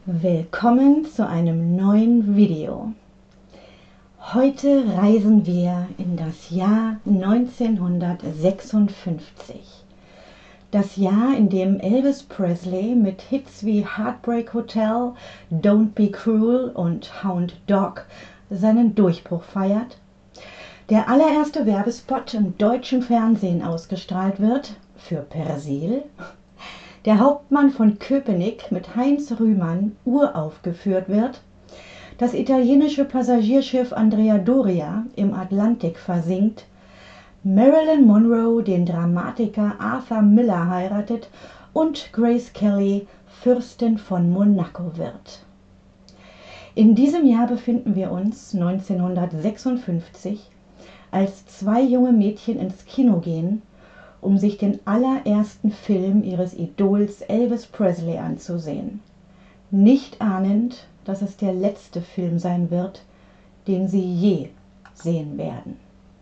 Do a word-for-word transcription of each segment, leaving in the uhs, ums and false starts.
Willkommen zu einem neuen Video. Heute reisen wir in das Jahr neunzehnhundertsechsundfünfzig. Das Jahr, in dem Elvis Presley mit Hits wie Heartbreak Hotel, Don't Be Cruel und Hound Dog seinen Durchbruch feiert, der allererste Werbespot im deutschen Fernsehen ausgestrahlt wird für Persil, der Hauptmann von Köpenick mit Heinz Rühmann uraufgeführt wird, das italienische Passagierschiff Andrea Doria im Atlantik versinkt, Marilyn Monroe den Dramatiker Arthur Miller heiratet und Grace Kelly Fürstin von Monaco wird. In diesem Jahr befinden wir uns, neunzehnhundertsechsundfünfzig, als zwei junge Mädchen ins Kino gehen, um sich den allerersten Film ihres Idols Elvis Presley anzusehen, nicht ahnend, dass es der letzte Film sein wird, den sie je sehen werden.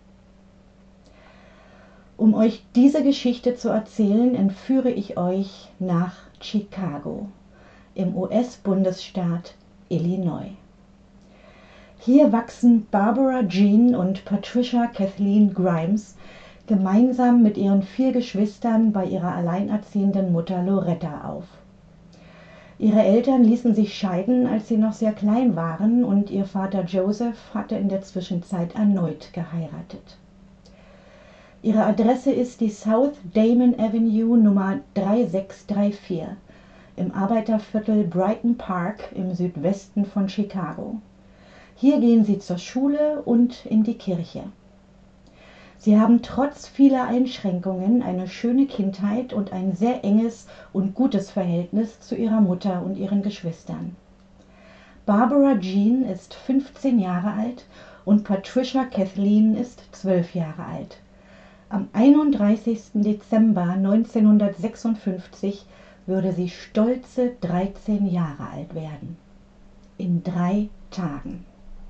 Um euch diese Geschichte zu erzählen, entführe ich euch nach Chicago im U S-Bundesstaat Illinois. Hier wachsen Barbara Jean und Patricia Kathleen Grimes gemeinsam mit ihren vier Geschwistern bei ihrer alleinerziehenden Mutter Loretta auf. Ihre Eltern ließen sich scheiden, als sie noch sehr klein waren, und ihr Vater Joseph hatte in der Zwischenzeit erneut geheiratet. Ihre Adresse ist die South Damon Avenue Nummer sechsunddreißig vierunddreißig im Arbeiterviertel Brighton Park im Südwesten von Chicago. Hier gehen sie zur Schule und in die Kirche. Sie haben trotz vieler Einschränkungen eine schöne Kindheit und ein sehr enges und gutes Verhältnis zu ihrer Mutter und ihren Geschwistern. Barbara Jean ist fünfzehn Jahre alt und Patricia Kathleen ist zwölf Jahre alt. Am einunddreißigsten Dezember neunzehnhundertsechsundfünfzig würde sie stolze dreizehn Jahre alt werden. In drei Tagen.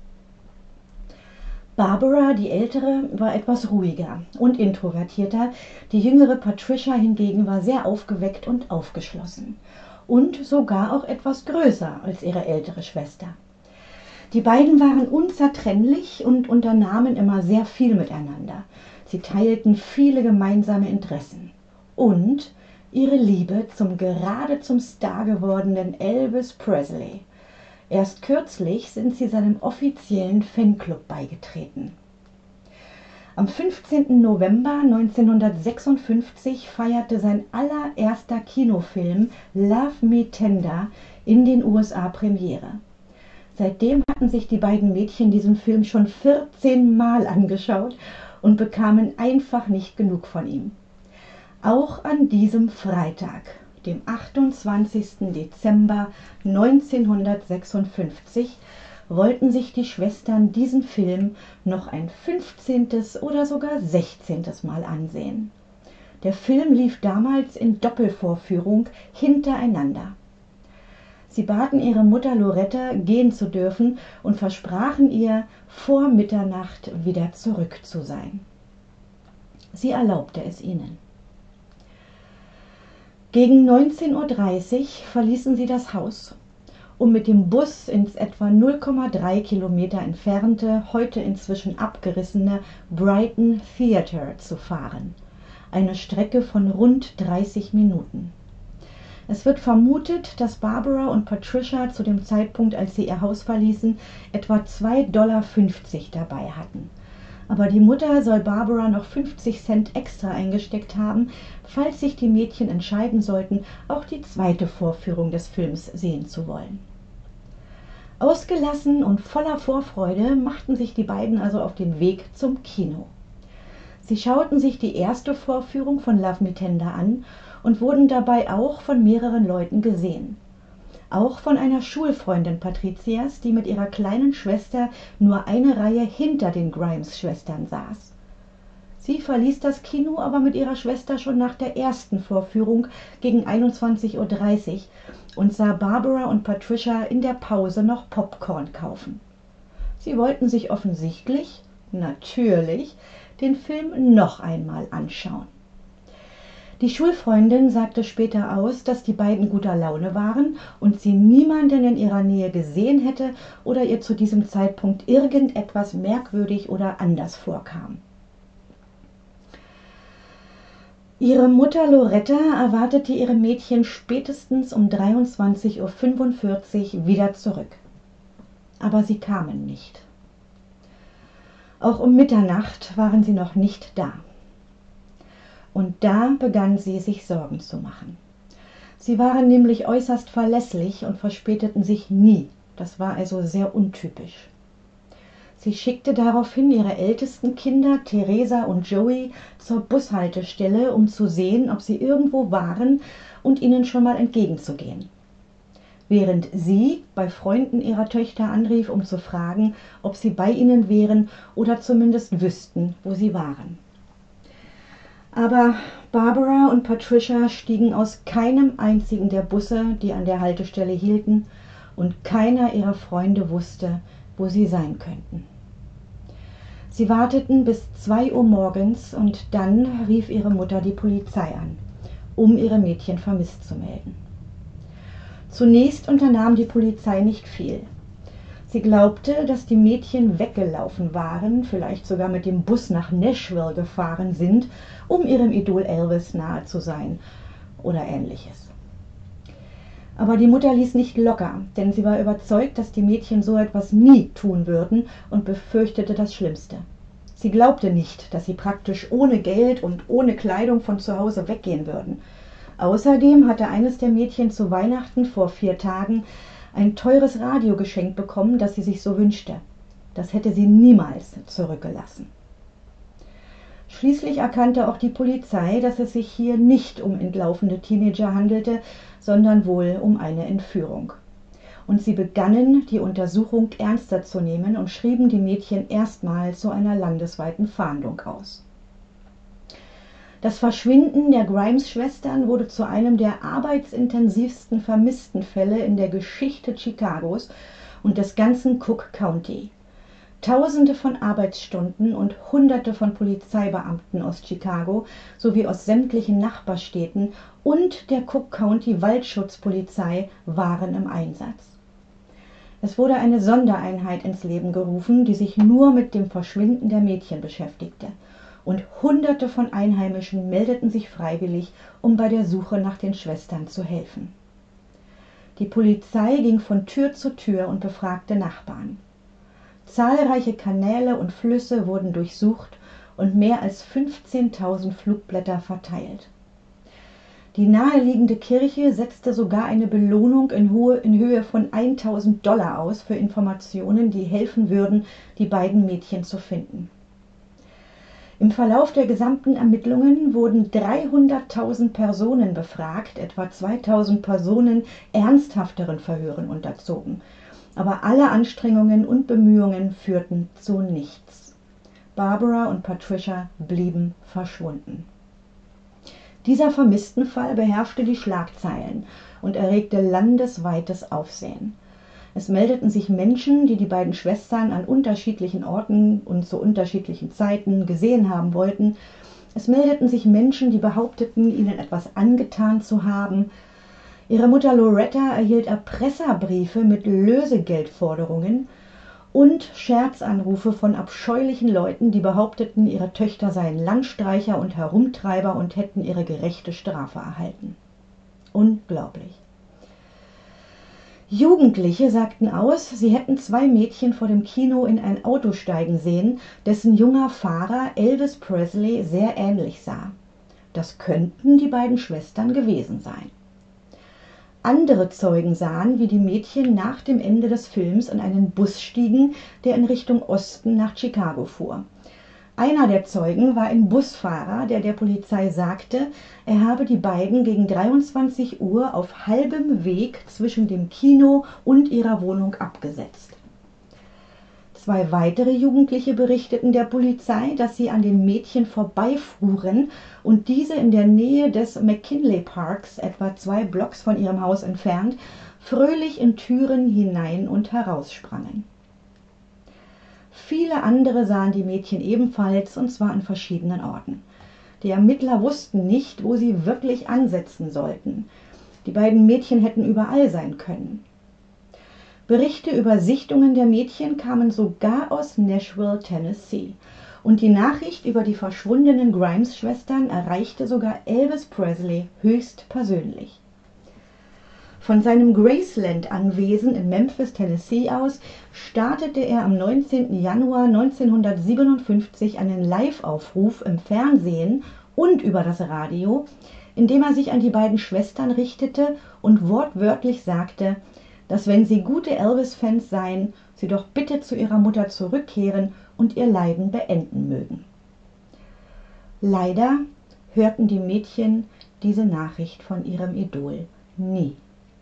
Barbara, die Ältere, war etwas ruhiger und introvertierter, die jüngere Patricia hingegen war sehr aufgeweckt und aufgeschlossen und sogar auch etwas größer als ihre ältere Schwester. Die beiden waren unzertrennlich und unternahmen immer sehr viel miteinander. Sie teilten viele gemeinsame Interessen und ihre Liebe zum gerade zum Star gewordenen Elvis Presley. Erst kürzlich sind sie seinem offiziellen Fanclub beigetreten. Am fünfzehnten November neunzehnhundertsechsundfünfzig feierte sein allererster Kinofilm Love Me Tender in den U S A Premiere. Seitdem hatten sich die beiden Mädchen diesen Film schon vierzehn Mal angeschaut und bekamen einfach nicht genug von ihm. Auch an diesem Freitag, dem achtundzwanzigsten Dezember neunzehnhundertsechsundfünfzig, wollten sich die Schwestern diesen Film noch ein fünfzehntes oder sogar sechzehntes Mal ansehen. Der Film lief damals in Doppelvorführung hintereinander. Sie baten ihre Mutter Loretta, gehen zu dürfen und versprachen ihr, vor Mitternacht wieder zurück zu sein. Sie erlaubte es ihnen. Gegen neunzehn Uhr dreißig verließen sie das Haus, um mit dem Bus ins etwa null Komma drei Kilometer entfernte, heute inzwischen abgerissene Brighton Theater zu fahren, eine Strecke von rund dreißig Minuten. Es wird vermutet, dass Barbara und Patricia zu dem Zeitpunkt, als sie ihr Haus verließen, etwa zwei Dollar fünfzig dabei hatten. Aber die Mutter soll Barbara noch fünfzig Cent extra eingesteckt haben, falls sich die Mädchen entscheiden sollten, auch die zweite Vorführung des Films sehen zu wollen. Ausgelassen und voller Vorfreude machten sich die beiden also auf den Weg zum Kino. Sie schauten sich die erste Vorführung von Love Me Tender an und wurden dabei auch von mehreren Leuten gesehen. Auch von einer Schulfreundin Patricias, die mit ihrer kleinen Schwester nur eine Reihe hinter den Grimes-Schwestern saß. Sie verließ das Kino aber mit ihrer Schwester schon nach der ersten Vorführung gegen einundzwanzig Uhr dreißig und sah Barbara und Patricia in der Pause noch Popcorn kaufen. Sie wollten sich offensichtlich, natürlich, den Film noch einmal anschauen. Die Schulfreundin sagte später aus, dass die beiden guter Laune waren und sie niemanden in ihrer Nähe gesehen hätte oder ihr zu diesem Zeitpunkt irgendetwas merkwürdig oder anders vorkam. Ihre Mutter Loretta erwartete ihre Mädchen spätestens um dreiundzwanzig Uhr fünfundvierzig wieder zurück. Aber sie kamen nicht. Auch um Mitternacht waren sie noch nicht da. Und da begann sie, sich Sorgen zu machen. Sie waren nämlich äußerst verlässlich und verspäteten sich nie. Das war also sehr untypisch. Sie schickte daraufhin ihre ältesten Kinder, Theresa und Joey, zur Bushaltestelle, um zu sehen, ob sie irgendwo waren und ihnen schon mal entgegenzugehen. Während sie bei Freunden ihrer Töchter anrief, um zu fragen, ob sie bei ihnen wären oder zumindest wüssten, wo sie waren. Aber Barbara und Patricia stiegen aus keinem einzigen der Busse, die an der Haltestelle hielten, und keiner ihrer Freunde wusste, wo sie sein könnten. Sie warteten bis zwei Uhr morgens und dann rief ihre Mutter die Polizei an, um ihre Mädchen vermisst zu melden. Zunächst unternahm die Polizei nicht viel. Sie glaubte, dass die Mädchen weggelaufen waren, vielleicht sogar mit dem Bus nach Nashville gefahren sind, um ihrem Idol Elvis nahe zu sein oder ähnliches. Aber die Mutter ließ nicht locker, denn sie war überzeugt, dass die Mädchen so etwas nie tun würden und befürchtete das Schlimmste. Sie glaubte nicht, dass sie praktisch ohne Geld und ohne Kleidung von zu Hause weggehen würden. Außerdem hatte eines der Mädchen zu Weihnachten vor vier Tagen ein teures Radio geschenkt bekommen, das sie sich so wünschte. Das hätte sie niemals zurückgelassen. Schließlich erkannte auch die Polizei, dass es sich hier nicht um entlaufene Teenager handelte, sondern wohl um eine Entführung. Und sie begannen, die Untersuchung ernster zu nehmen und schrieben die Mädchen erstmals zu einer landesweiten Fahndung aus. Das Verschwinden der Grimes-Schwestern wurde zu einem der arbeitsintensivsten Vermisstenfälle in der Geschichte Chicagos und des ganzen Cook County. Tausende von Arbeitsstunden und Hunderte von Polizeibeamten aus Chicago sowie aus sämtlichen Nachbarstädten und der Cook County Waldschutzpolizei waren im Einsatz. Es wurde eine Sondereinheit ins Leben gerufen, die sich nur mit dem Verschwinden der Mädchen beschäftigte, und Hunderte von Einheimischen meldeten sich freiwillig, um bei der Suche nach den Schwestern zu helfen. Die Polizei ging von Tür zu Tür und befragte Nachbarn. Zahlreiche Kanäle und Flüsse wurden durchsucht und mehr als fünfzehntausend Flugblätter verteilt. Die naheliegende Kirche setzte sogar eine Belohnung in Höhe von eintausend Dollar aus für Informationen, die helfen würden, die beiden Mädchen zu finden. Im Verlauf der gesamten Ermittlungen wurden dreihunderttausend Personen befragt, etwa zweitausend Personen ernsthafteren Verhören unterzogen. Aber alle Anstrengungen und Bemühungen führten zu nichts. Barbara und Patricia blieben verschwunden. Dieser Vermisstenfall beherrschte die Schlagzeilen und erregte landesweites Aufsehen. Es meldeten sich Menschen, die die beiden Schwestern an unterschiedlichen Orten und zu unterschiedlichen Zeiten gesehen haben wollten. Es meldeten sich Menschen, die behaupteten, ihnen etwas angetan zu haben. Ihre Mutter Loretta erhielt Erpresserbriefe mit Lösegeldforderungen und Scherzanrufe von abscheulichen Leuten, die behaupteten, ihre Töchter seien Landstreicher und Herumtreiber und hätten ihre gerechte Strafe erhalten. Unglaublich. Jugendliche sagten aus, sie hätten zwei Mädchen vor dem Kino in ein Auto steigen sehen, dessen junger Fahrer Elvis Presley sehr ähnlich sah. Das könnten die beiden Schwestern gewesen sein. Andere Zeugen sahen, wie die Mädchen nach dem Ende des Films in einen Bus stiegen, der in Richtung Osten nach Chicago fuhr. Einer der Zeugen war ein Busfahrer, der der Polizei sagte, er habe die beiden gegen dreiundzwanzig Uhr auf halbem Weg zwischen dem Kino und ihrer Wohnung abgesetzt. Zwei weitere Jugendliche berichteten der Polizei, dass sie an den Mädchen vorbeifuhren und diese in der Nähe des McKinley Parks, etwa zwei Blocks von ihrem Haus entfernt, fröhlich in Türen hinein und heraussprangen. Viele andere sahen die Mädchen ebenfalls, und zwar an verschiedenen Orten. Die Ermittler wussten nicht, wo sie wirklich ansetzen sollten. Die beiden Mädchen hätten überall sein können. Berichte über Sichtungen der Mädchen kamen sogar aus Nashville, Tennessee. Und die Nachricht über die verschwundenen Grimes-Schwestern erreichte sogar Elvis Presley höchstpersönlich. Von seinem Graceland-Anwesen in Memphis, Tennessee aus startete er am neunzehnten Januar neunzehnhundertsiebenundfünfzig einen Live-Aufruf im Fernsehen und über das Radio, in dem er sich an die beiden Schwestern richtete und wortwörtlich sagte, dass, wenn sie gute Elvis-Fans seien, sie doch bitte zu ihrer Mutter zurückkehren und ihr Leiden beenden mögen. Leider hörten die Mädchen diese Nachricht von ihrem Idol nie.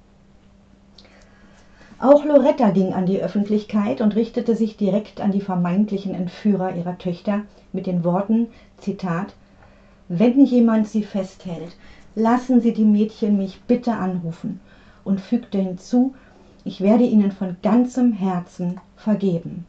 Auch Loretta ging an die Öffentlichkeit und richtete sich direkt an die vermeintlichen Entführer ihrer Töchter mit den Worten, Zitat, »Wenn jemand sie festhält, lassen Sie die Mädchen mich bitte anrufen«, und fügte hinzu, »Ich werde ihnen von ganzem Herzen vergeben.«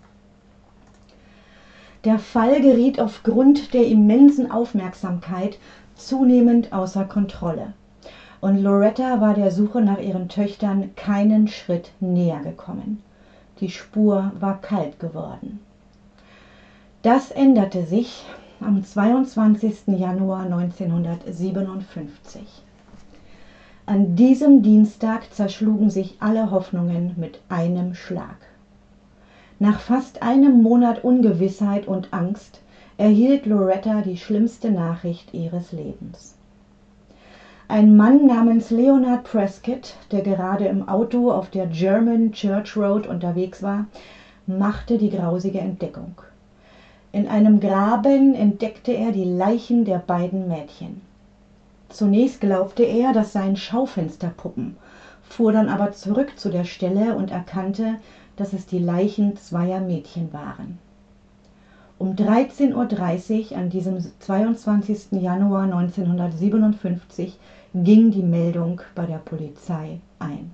Der Fall geriet aufgrund der immensen Aufmerksamkeit zunehmend außer Kontrolle. Und Loretta war der Suche nach ihren Töchtern keinen Schritt näher gekommen. Die Spur war kalt geworden. Das änderte sich am zweiundzwanzigsten Januar neunzehnhundertsiebenundfünfzig. An diesem Dienstag zerschlugen sich alle Hoffnungen mit einem Schlag. Nach fast einem Monat Ungewissheit und Angst erhielt Loretta die schlimmste Nachricht ihres Lebens. Ein Mann namens Leonard Prescott, der gerade im Auto auf der German Church Road unterwegs war, machte die grausige Entdeckung. In einem Graben entdeckte er die Leichen der beiden Mädchen. Zunächst glaubte er, das seien Schaufensterpuppen, fuhr dann aber zurück zu der Stelle und erkannte, dass es die Leichen zweier Mädchen waren. Um dreizehn Uhr dreißig an diesem zweiundzwanzigsten Januar neunzehnhundertsiebenundfünfzig ging die Meldung bei der Polizei ein.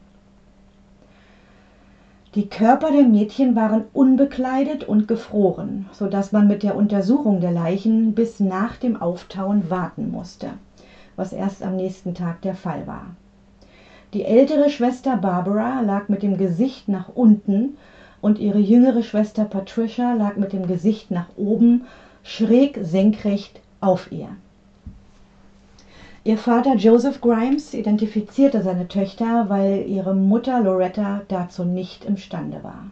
Die Körper der Mädchen waren unbekleidet und gefroren, so dass man mit der Untersuchung der Leichen bis nach dem Auftauen warten musste, was erst am nächsten Tag der Fall war. Die ältere Schwester Barbara lag mit dem Gesicht nach unten und ihre jüngere Schwester Patricia lag mit dem Gesicht nach oben, schräg senkrecht auf ihr. Ihr Vater Joseph Grimes identifizierte seine Töchter, weil ihre Mutter Loretta dazu nicht imstande war.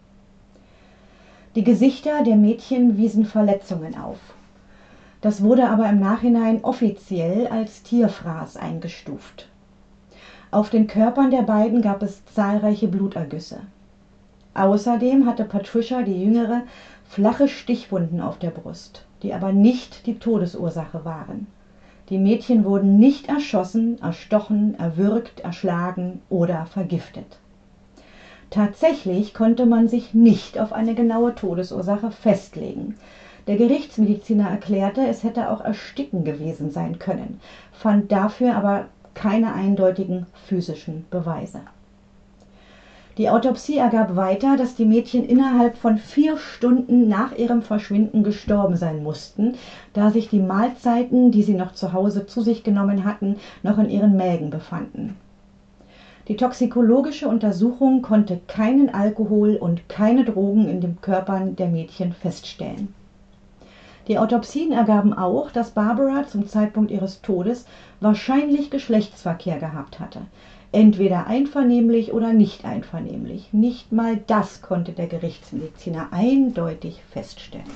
Die Gesichter der Mädchen wiesen Verletzungen auf. Das wurde aber im Nachhinein offiziell als Tierfraß eingestuft. Auf den Körpern der beiden gab es zahlreiche Blutergüsse. Außerdem hatte Patricia, die Jüngere, flache Stichwunden auf der Brust, die aber nicht die Todesursache waren. Die Mädchen wurden nicht erschossen, erstochen, erwürgt, erschlagen oder vergiftet. Tatsächlich konnte man sich nicht auf eine genaue Todesursache festlegen. Der Gerichtsmediziner erklärte, es hätte auch Ersticken gewesen sein können, fand dafür aber keine eindeutigen physischen Beweise. Die Autopsie ergab weiter, dass die Mädchen innerhalb von vier Stunden nach ihrem Verschwinden gestorben sein mussten, da sich die Mahlzeiten, die sie noch zu Hause zu sich genommen hatten, noch in ihren Mägen befanden. Die toxikologische Untersuchung konnte keinen Alkohol und keine Drogen in den Körpern der Mädchen feststellen. Die Autopsien ergaben auch, dass Barbara zum Zeitpunkt ihres Todes wahrscheinlich Geschlechtsverkehr gehabt hatte. Entweder einvernehmlich oder nicht einvernehmlich. Nicht mal das konnte der Gerichtsmediziner eindeutig feststellen.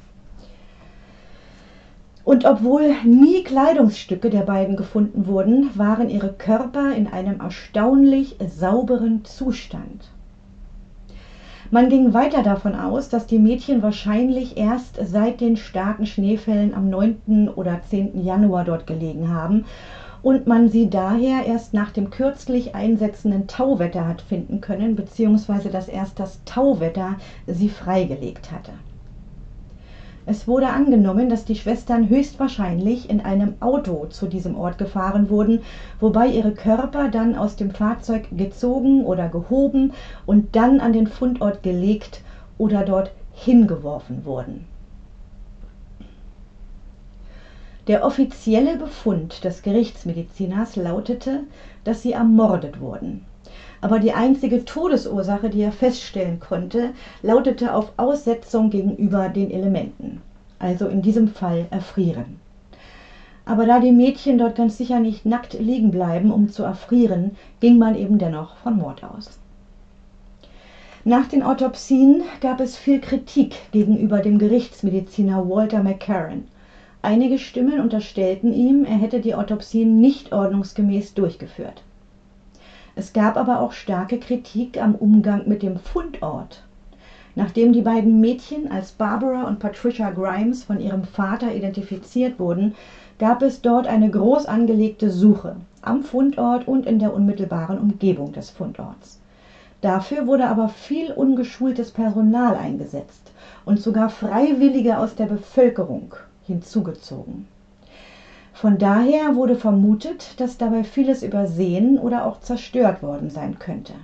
Und obwohl nie Kleidungsstücke der beiden gefunden wurden, waren ihre Körper in einem erstaunlich sauberen Zustand. Man ging weiter davon aus, dass die Mädchen wahrscheinlich erst seit den starken Schneefällen am neunten oder zehnten Januar dort gelegen haben und man sie daher erst nach dem kürzlich einsetzenden Tauwetter hat finden können, beziehungsweise dass erst das Tauwetter sie freigelegt hatte. Es wurde angenommen, dass die Schwestern höchstwahrscheinlich in einem Auto zu diesem Ort gefahren wurden, wobei ihre Körper dann aus dem Fahrzeug gezogen oder gehoben und dann an den Fundort gelegt oder dort hingeworfen wurden. Der offizielle Befund des Gerichtsmediziners lautete, dass sie ermordet wurden. Aber die einzige Todesursache, die er feststellen konnte, lautete auf Aussetzung gegenüber den Elementen, also in diesem Fall Erfrieren. Aber da die Mädchen dort ganz sicher nicht nackt liegen bleiben, um zu erfrieren, ging man eben dennoch von Mord aus. Nach den Autopsien gab es viel Kritik gegenüber dem Gerichtsmediziner Walter McCarran. Einige Stimmen unterstellten ihm, er hätte die Autopsien nicht ordnungsgemäß durchgeführt. Es gab aber auch starke Kritik am Umgang mit dem Fundort. Nachdem die beiden Mädchen als Barbara und Patricia Grimes von ihrem Vater identifiziert wurden, gab es dort eine groß angelegte Suche am Fundort und in der unmittelbaren Umgebung des Fundorts. Dafür wurde aber viel ungeschultes Personal eingesetzt und sogar Freiwillige aus der Bevölkerung hinzugezogen. Von daher wurde vermutet, dass dabei vieles übersehen oder auch zerstört worden sein könnte.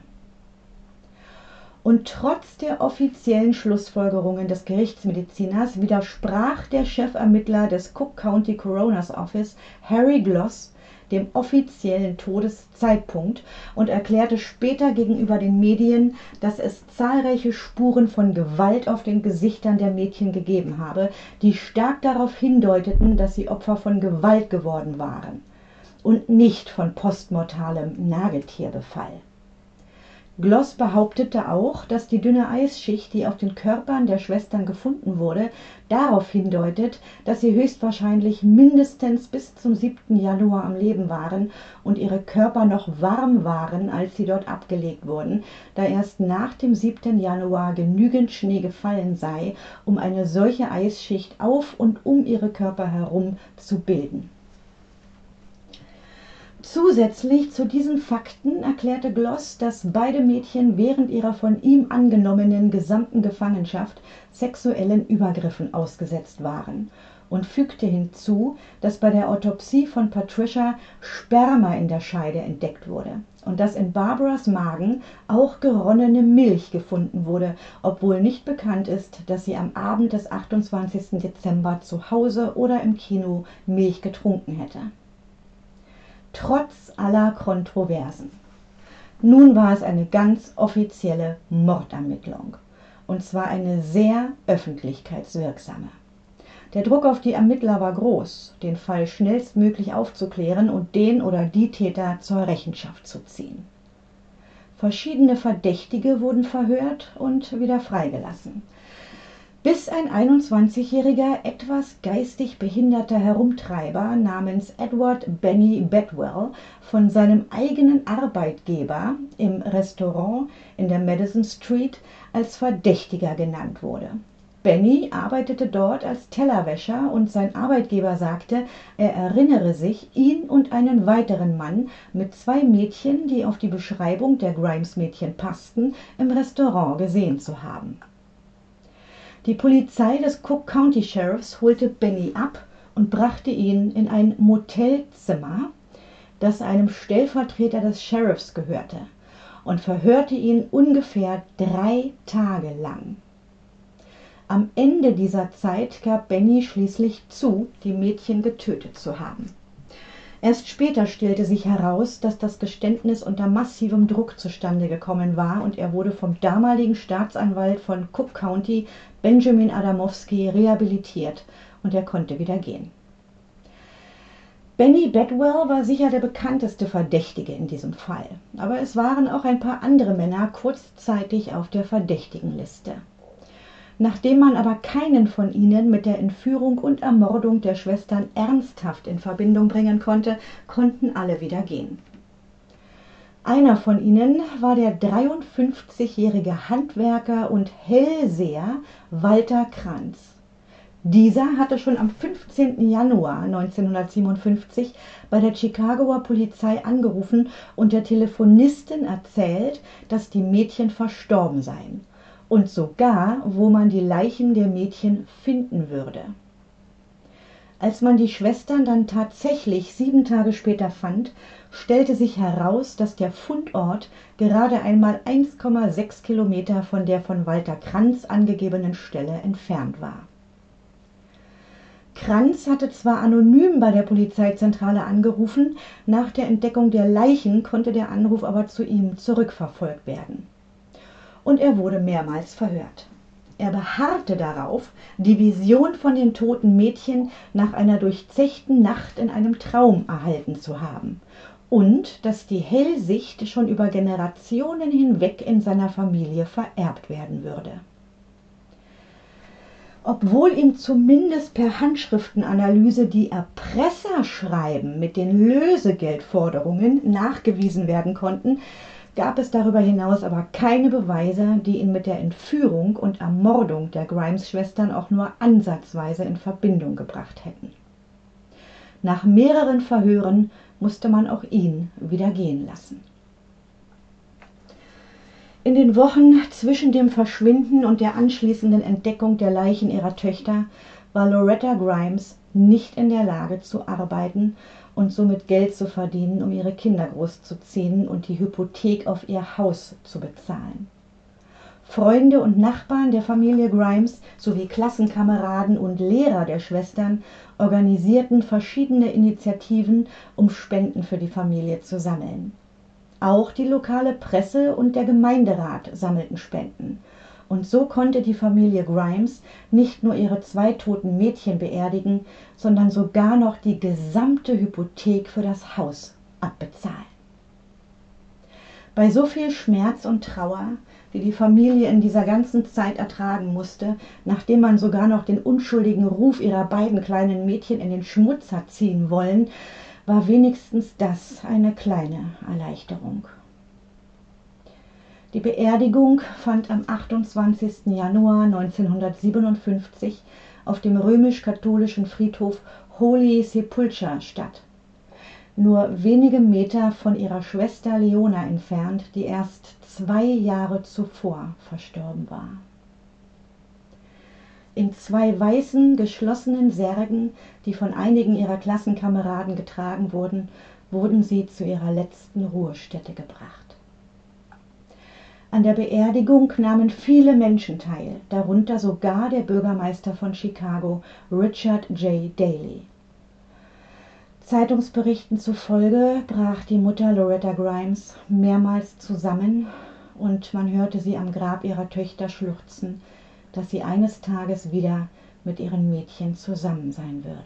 Und trotz der offiziellen Schlussfolgerungen des Gerichtsmediziners widersprach der Chefermittler des Cook County Coroner's Office, Harry Gloss, dem offiziellen Todeszeitpunkt und erklärte später gegenüber den Medien, dass es zahlreiche Spuren von Gewalt auf den Gesichtern der Mädchen gegeben habe, die stark darauf hindeuteten, dass sie Opfer von Gewalt geworden waren und nicht von postmortalem Nagetierbefall. Gloss behauptete auch, dass die dünne Eisschicht, die auf den Körpern der Schwestern gefunden wurde, darauf hindeutet, dass sie höchstwahrscheinlich mindestens bis zum siebten Januar am Leben waren und ihre Körper noch warm waren, als sie dort abgelegt wurden, da erst nach dem siebten Januar genügend Schnee gefallen sei, um eine solche Eisschicht auf und um ihre Körper herum zu bilden. Zusätzlich zu diesen Fakten erklärte Gloss, dass beide Mädchen während ihrer von ihm angenommenen gesamten Gefangenschaft sexuellen Übergriffen ausgesetzt waren und fügte hinzu, dass bei der Autopsie von Patricia Sperma in der Scheide entdeckt wurde und dass in Barbaras Magen auch geronnene Milch gefunden wurde, obwohl nicht bekannt ist, dass sie am Abend des achtundzwanzigsten Dezember zu Hause oder im Kino Milch getrunken hätte. Trotz aller Kontroversen. Nun war es eine ganz offizielle Mordermittlung, und zwar eine sehr öffentlichkeitswirksame. Der Druck auf die Ermittler war groß, den Fall schnellstmöglich aufzuklären und den oder die Täter zur Rechenschaft zu ziehen. Verschiedene Verdächtige wurden verhört und wieder freigelassen, bis ein einundzwanzigjähriger, etwas geistig behinderter Herumtreiber namens Edward Benny Bedwell von seinem eigenen Arbeitgeber im Restaurant in der Madison Street als Verdächtiger genannt wurde. Benny arbeitete dort als Tellerwäscher und sein Arbeitgeber sagte, er erinnere sich, ihn und einen weiteren Mann mit zwei Mädchen, die auf die Beschreibung der Grimes-Mädchen passten, im Restaurant gesehen zu haben. Die Polizei des Cook County Sheriffs holte Benny ab und brachte ihn in ein Motelzimmer, das einem Stellvertreter des Sheriffs gehörte, und verhörte ihn ungefähr drei Tage lang. Am Ende dieser Zeit gab Benny schließlich zu, die Mädchen getötet zu haben. Erst später stellte sich heraus, dass das Geständnis unter massivem Druck zustande gekommen war und er wurde vom damaligen Staatsanwalt von Cook County, Benjamin Adamowski, rehabilitiert und er konnte wieder gehen. Benny Bedwell war sicher der bekannteste Verdächtige in diesem Fall, aber es waren auch ein paar andere Männer kurzzeitig auf der Verdächtigenliste. Nachdem man aber keinen von ihnen mit der Entführung und Ermordung der Schwestern ernsthaft in Verbindung bringen konnte, konnten alle wieder gehen. Einer von ihnen war der dreiundfünfzigjährige Handwerker und Hellseher Walter Kranz. Dieser hatte schon am fünfzehnten Januar neunzehnhundertsiebenundfünfzig bei der Chicagoer Polizei angerufen und der Telefonistin erzählt, dass die Mädchen verstorben seien und sogar, wo man die Leichen der Mädchen finden würde. Als man die Schwestern dann tatsächlich sieben Tage später fand, stellte sich heraus, dass der Fundort gerade einmal eins Komma sechs Kilometer von der von Walter Kranz angegebenen Stelle entfernt war. Kranz hatte zwar anonym bei der Polizeizentrale angerufen, nach der Entdeckung der Leichen konnte der Anruf aber zu ihm zurückverfolgt werden. Und er wurde mehrmals verhört. Er beharrte darauf, die Vision von den toten Mädchen nach einer durchzechten Nacht in einem Traum erhalten zu haben und dass die Hellsicht schon über Generationen hinweg in seiner Familie vererbt werden würde. Obwohl ihm zumindest per Handschriftenanalyse die Erpresserschreiben mit den Lösegeldforderungen nachgewiesen werden konnten, gab es darüber hinaus aber keine Beweise, die ihn mit der Entführung und Ermordung der Grimes-Schwestern auch nur ansatzweise in Verbindung gebracht hätten. Nach mehreren Verhören musste man auch ihn wieder gehen lassen. In den Wochen zwischen dem Verschwinden und der anschließenden Entdeckung der Leichen ihrer Töchter war Loretta Grimes nicht in der Lage zu arbeiten und somit Geld zu verdienen, um ihre Kinder großzuziehen und die Hypothek auf ihr Haus zu bezahlen. Freunde und Nachbarn der Familie Grimes sowie Klassenkameraden und Lehrer der Schwestern organisierten verschiedene Initiativen, um Spenden für die Familie zu sammeln. Auch die lokale Presse und der Gemeinderat sammelten Spenden. Und so konnte die Familie Grimes nicht nur ihre zwei toten Mädchen beerdigen, sondern sogar noch die gesamte Hypothek für das Haus abbezahlen. Bei so viel Schmerz und Trauer, die die Familie in dieser ganzen Zeit ertragen musste, nachdem man sogar noch den unschuldigen Ruf ihrer beiden kleinen Mädchen in den Schmutz hat ziehen wollen, war wenigstens das eine kleine Erleichterung. Die Beerdigung fand am achtundzwanzigsten Januar neunzehnhundertsiebenundfünfzig auf dem römisch-katholischen Friedhof Holy Sepulchre statt, nur wenige Meter von ihrer Schwester Leona entfernt, die erst zwei Jahre zuvor verstorben war. In zwei weißen, geschlossenen Särgen, die von einigen ihrer Klassenkameraden getragen wurden, wurden sie zu ihrer letzten Ruhestätte gebracht. An der Beerdigung nahmen viele Menschen teil, darunter sogar der Bürgermeister von Chicago, Richard J. Daley. Zeitungsberichten zufolge brach die Mutter Loretta Grimes mehrmals zusammen und man hörte sie am Grab ihrer Töchter schluchzen, dass sie eines Tages wieder mit ihren Mädchen zusammen sein würde.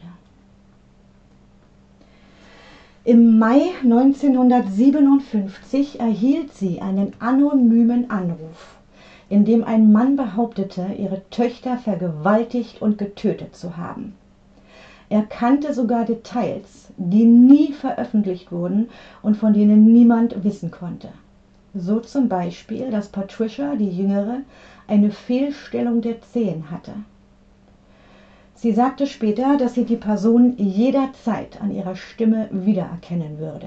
Im Mai neunzehnhundertsiebenundfünfzig erhielt sie einen anonymen Anruf, in dem ein Mann behauptete, ihre Töchter vergewaltigt und getötet zu haben. Er kannte sogar Details, die nie veröffentlicht wurden und von denen niemand wissen konnte. So zum Beispiel, dass Patricia, die Jüngere, eine Fehlstellung der Zehen hatte. Sie sagte später, dass sie die Person jederzeit an ihrer Stimme wiedererkennen würde.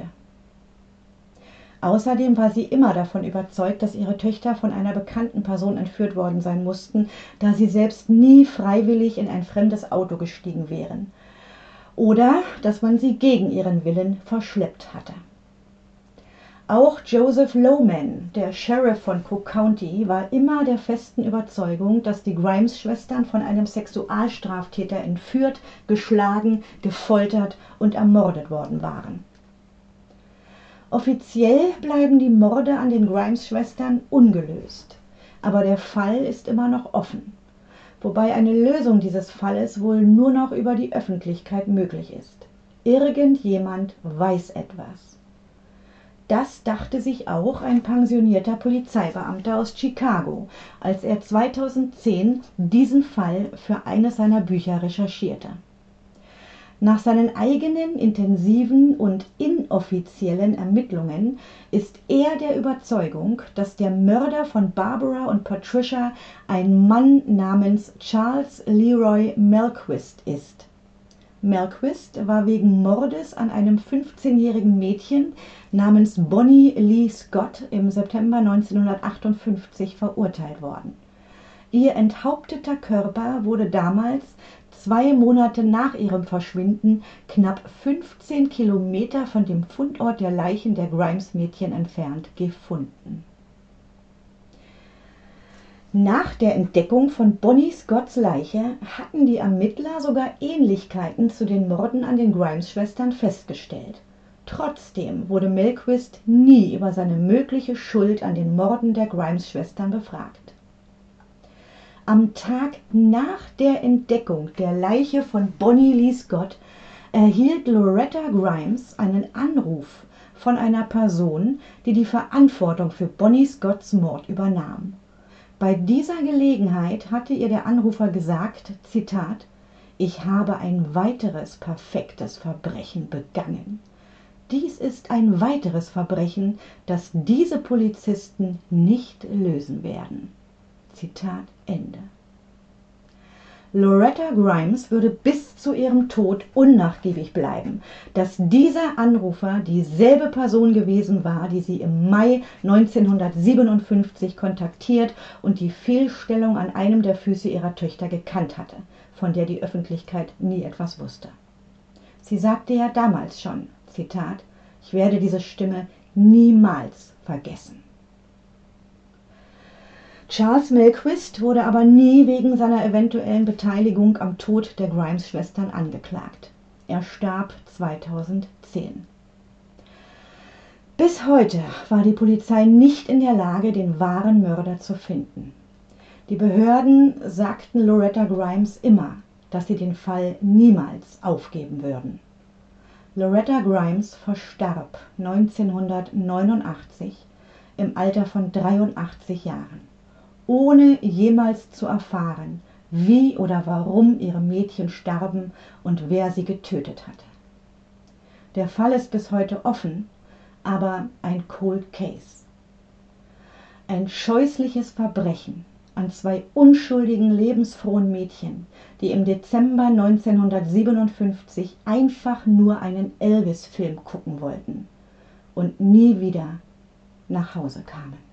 Außerdem war sie immer davon überzeugt, dass ihre Töchter von einer bekannten Person entführt worden sein mussten, da sie selbst nie freiwillig in ein fremdes Auto gestiegen wären. Oder dass man sie gegen ihren Willen verschleppt hatte. Auch Joseph Lowman, der Sheriff von Cook County, war immer der festen Überzeugung, dass die Grimes-Schwestern von einem Sexualstraftäter entführt, geschlagen, gefoltert und ermordet worden waren. Offiziell bleiben die Morde an den Grimes-Schwestern ungelöst, aber der Fall ist immer noch offen, wobei eine Lösung dieses Falles wohl nur noch über die Öffentlichkeit möglich ist. Irgendjemand weiß etwas. Das dachte sich auch ein pensionierter Polizeibeamter aus Chicago, als er zweitausendzehn diesen Fall für eines seiner Bücher recherchierte. Nach seinen eigenen intensiven und inoffiziellen Ermittlungen ist er der Überzeugung, dass der Mörder von Barbara und Patricia ein Mann namens Charles Leroy Melquist ist. Melquist war wegen Mordes an einem fünfzehnjährigen Mädchen namens Bonnie Lee Scott im September neunzehnhundertachtundfünfzig verurteilt worden. Ihr enthaupteter Körper wurde damals, zwei Monate nach ihrem Verschwinden, knapp fünfzehn Kilometer von dem Fundort der Leichen der Grimes-Mädchen entfernt gefunden. Nach der Entdeckung von Bonnie Scotts Leiche hatten die Ermittler sogar Ähnlichkeiten zu den Morden an den Grimes-Schwestern festgestellt. Trotzdem wurde Melquist nie über seine mögliche Schuld an den Morden der Grimes-Schwestern befragt. Am Tag nach der Entdeckung der Leiche von Bonnie Lee Scott erhielt Loretta Grimes einen Anruf von einer Person, die die Verantwortung für Bonnie Scotts Mord übernahm. Bei dieser Gelegenheit hatte ihr der Anrufer gesagt, Zitat, »Ich habe ein weiteres perfektes Verbrechen begangen. Dies ist ein weiteres Verbrechen, das diese Polizisten nicht lösen werden.« Zitat Ende. Loretta Grimes würde bis zu ihrem Tod unnachgiebig bleiben, dass dieser Anrufer dieselbe Person gewesen war, die sie im Mai neunzehnhundertsiebenundfünfzig kontaktiert und die Fehlstellung an einem der Füße ihrer Töchter gekannt hatte, von der die Öffentlichkeit nie etwas wusste. Sie sagte ja damals schon, Zitat, »Ich werde diese Stimme niemals vergessen.« Charles Melquist wurde aber nie wegen seiner eventuellen Beteiligung am Tod der Grimes-Schwestern angeklagt. Er starb zweitausendzehn. Bis heute war die Polizei nicht in der Lage, den wahren Mörder zu finden. Die Behörden sagten Loretta Grimes immer, dass sie den Fall niemals aufgeben würden. Loretta Grimes verstarb neunzehnhundertneunundachtzig im Alter von dreiundachtzig Jahren, ohne jemals zu erfahren, wie oder warum ihre Mädchen starben und wer sie getötet hatte. Der Fall ist bis heute offen, aber ein Cold Case. Ein scheußliches Verbrechen an zwei unschuldigen, lebensfrohen Mädchen, die im Dezember neunzehnhundertsiebenundfünfzig einfach nur einen Elvis-Film gucken wollten und nie wieder nach Hause kamen.